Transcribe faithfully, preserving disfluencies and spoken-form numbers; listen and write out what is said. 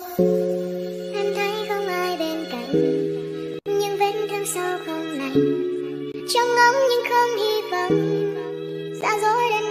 Em thấy không ai bên cạnh, nhưng vết thương sâu không lành, trông ngóng nhưng không hy vọng, xa dối đến